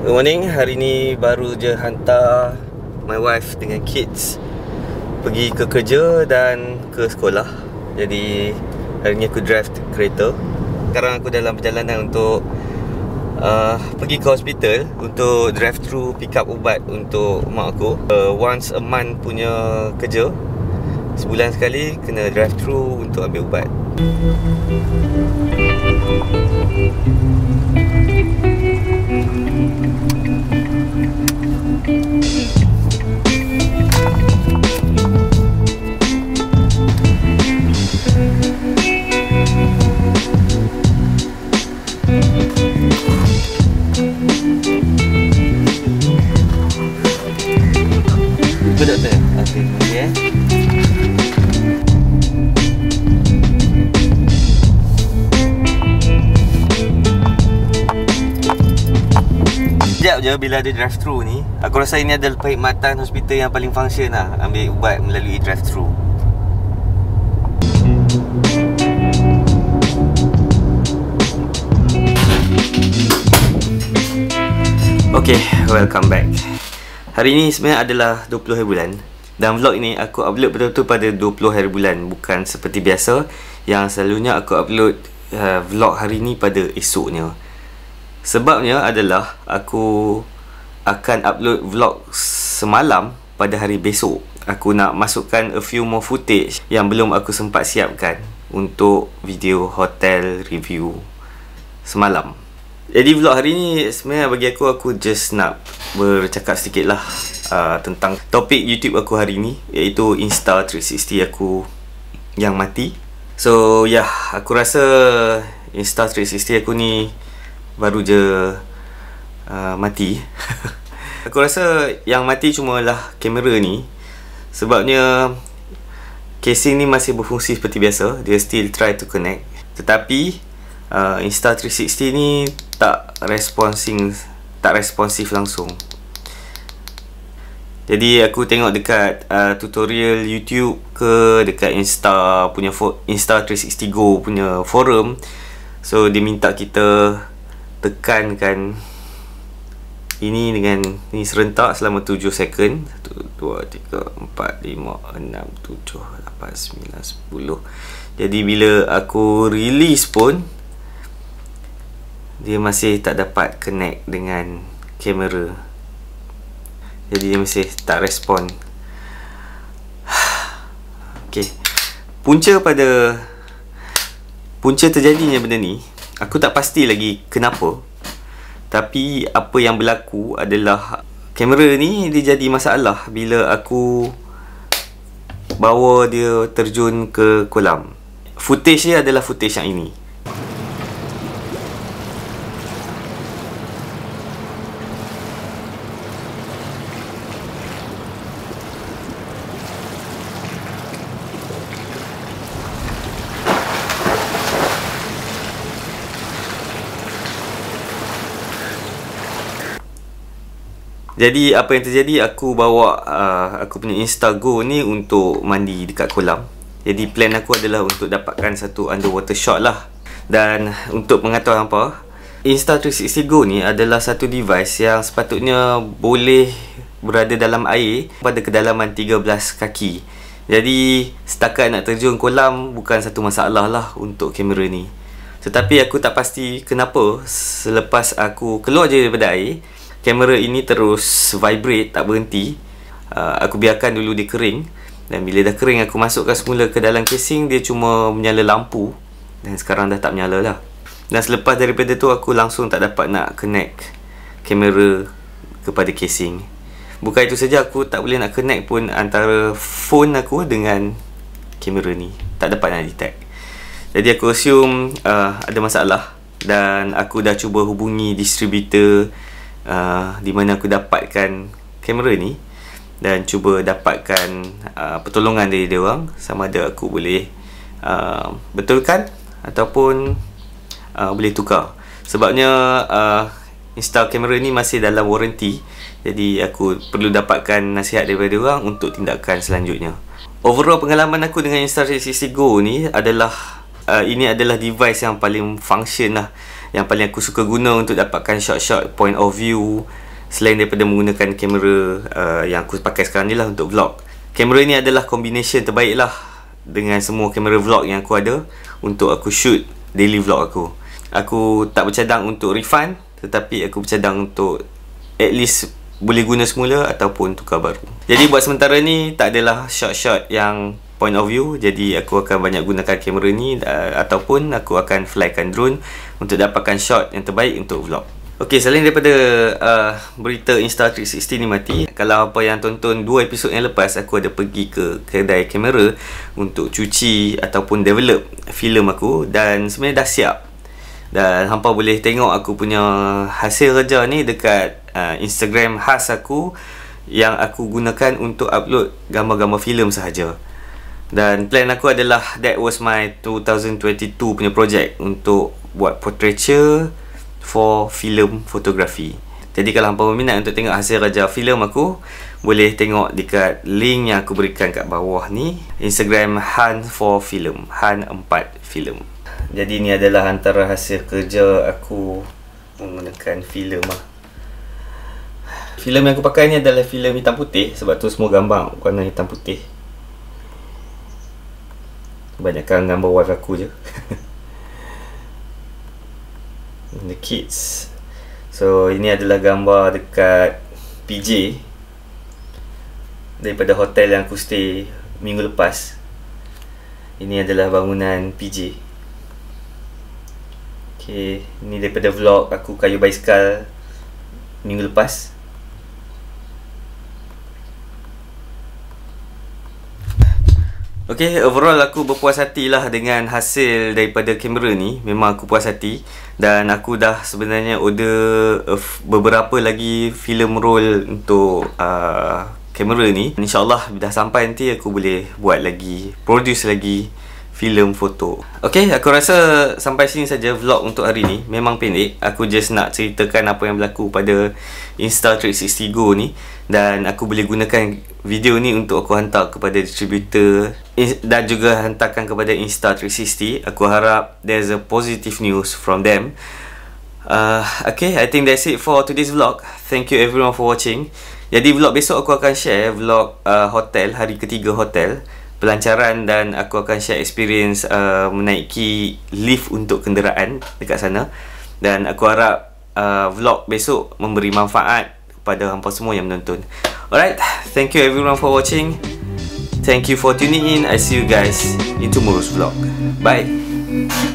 Good morning, hari ni baru je hantar my wife dengan kids pergi ke kerja dan ke sekolah. Jadi hari ni aku drive kereta. Sekarang aku dalam perjalanan untuk pergi ke hospital untuk drive through pick up ubat untuk mak aku. Once a month punya kerja, sebulan sekali kena drive through untuk ambil ubat. Betul doktor? Okey, terima kasih Sekejap je bila ada drive thru ni, aku rasa ini adalah perkhidmatan hospital yang paling function lah, ambil ubat melalui drive thru. Okay, welcome back. Hari ni sebenarnya adalah 20 hari bulan. Dan vlog ini aku upload betul-betul pada 20 hari bulan, bukan seperti biasa yang selalunya aku upload vlog hari ni pada esoknya. Sebabnya adalah aku akan upload vlog semalam pada hari besok. Aku nak masukkan a few more footage yang belum aku sempat siapkan untuk video hotel review semalam. Jadi vlog hari ni sebenarnya bagi aku just nak bercakap sedikit lah tentang topik YouTube aku hari ni, iaitu Insta360 aku yang mati. So aku rasa Insta360 aku ni baru je mati. Aku rasa yang mati cuma lah kamera ni. Sebabnya casing ni masih berfungsi seperti biasa, dia still try to connect. Tetapi Insta360 ni tak responsif langsung. Jadi aku tengok dekat tutorial YouTube ke dekat Insta360 Go punya forum. So dia minta kita tekankan ini dengan ni serentak selama 7 second. 1, 2, 3, 4, 5, 6, 7, 8, 9, 10. Jadi bila aku release pun dia masih tak dapat connect dengan kamera. Jadi dia masih tak respon. Okay, punca terjadinya benda ni aku tak pasti lagi kenapa. Tapi apa yang berlaku adalah kamera ni dia jadi masalah bila aku bawa dia terjun ke kolam. Footage dia adalah footage yang ini. Jadi apa yang terjadi, aku bawa aku punya Insta Go ni untuk mandi dekat kolam. Jadi plan aku adalah untuk dapatkan satu underwater shot lah. Dan untuk mengatur hampa, Insta360 Go ni adalah satu device yang sepatutnya boleh berada dalam air pada kedalaman 13 kaki. Jadi setakat nak terjun kolam bukan satu masalah lah untuk kamera ni. Tetapi aku tak pasti kenapa selepas aku keluar je daripada air, kamera ini terus vibrate, tak berhenti. Aku biarkan dulu dia kering. Dan bila dah kering, aku masukkan semula ke dalam casing. Dia cuma menyala lampu. Dan sekarang dah tak menyala lah. Dan selepas daripada tu, aku langsung tak dapat nak connect kamera kepada casing. Bukan itu saja, aku tak boleh nak connect pun antara phone aku dengan kamera ni. Tak dapat nak detect. Jadi aku assume ada masalah. Dan aku dah cuba hubungi distributor di mana aku dapatkan kamera ni dan cuba dapatkan pertolongan dari dia orang, sama ada aku boleh betulkan ataupun boleh tukar. Sebabnya install kamera ni masih dalam warranty, jadi aku perlu dapatkan nasihat daripada dia orang untuk tindakan selanjutnya. Overall pengalaman aku dengan Insta360 Go ni adalah ini adalah device yang paling function lah, yang paling aku suka guna untuk dapatkan shot-shot point of view, selain daripada menggunakan kamera yang aku pakai sekarang ni lah untuk vlog. Kamera ni adalah combination terbaik lah dengan semua kamera vlog yang aku ada untuk aku shoot daily vlog aku. Aku tak bercadang untuk refund, tetapi aku bercadang untuk at least boleh guna semula ataupun tukar baru. Jadi buat sementara ni tak adalah shot-shot yang point of view, jadi aku akan banyak gunakan kamera ni ataupun aku akan flykan drone untuk dapatkan shot yang terbaik untuk vlog. Ok, selain daripada berita Insta360 ni mati, kalau apa yang tonton 2 episod yang lepas, aku ada pergi ke kedai kamera untuk cuci ataupun develop filem aku, dan sebenarnya dah siap. Dan hampa boleh tengok aku punya hasil kerja ni dekat Instagram khas aku yang aku gunakan untuk upload gambar-gambar filem sahaja. Dan plan aku adalah, that was my 2022 punya project untuk buat portraiture for film fotografi. Jadi kalau hampa berminat untuk tengok hasil kerja filem aku, boleh tengok dekat link yang aku berikan kat bawah ni, Instagram Han for Film, Han 4 Film. Jadi ni adalah antara hasil kerja aku menggunakan filem lah. Filem yang aku pakai ni adalah filem hitam putih, sebab tu semua gambar warna hitam putih. Kebanyakan gambar wife aku je. The kids. So ini adalah gambar dekat PJ daripada hotel yang aku stay minggu lepas. Ini adalah bangunan PJ. Okay, ini daripada vlog aku kayu basikal minggu lepas. Okay, overall aku berpuas hati lah dengan hasil daripada kamera ni. Memang aku puas hati. Dan aku dah sebenarnya order beberapa lagi film roll untuk kamera ni. InsyaAllah dah sampai nanti aku boleh buat lagi, produce lagi filem foto. Okay, aku rasa sampai sini saja vlog untuk hari ni. Memang pendek, aku just nak ceritakan apa yang berlaku pada Insta360 Go ni. Dan aku boleh gunakan video ni untuk aku hantar kepada distributor dan juga hantarkan kepada Insta360. Aku harap there's a positive news from them. Okay, I think that's it for today's vlog. Thank you everyone for watching. Jadi vlog besok aku akan share vlog hotel, hari ketiga hotel, pelancaran, dan aku akan share experience menaiki lift untuk kenderaan dekat sana. Dan aku harap vlog besok memberi manfaat kepada hampa semua yang menonton. Alright, thank you everyone for watching. Thank you for tuning in. I see you guys in tomorrow's vlog. Bye.